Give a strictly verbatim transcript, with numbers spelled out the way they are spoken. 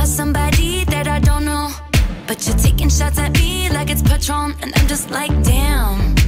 somebody that I don't know, but you're taking shots at me like it's Patron, and I'm just like, damn.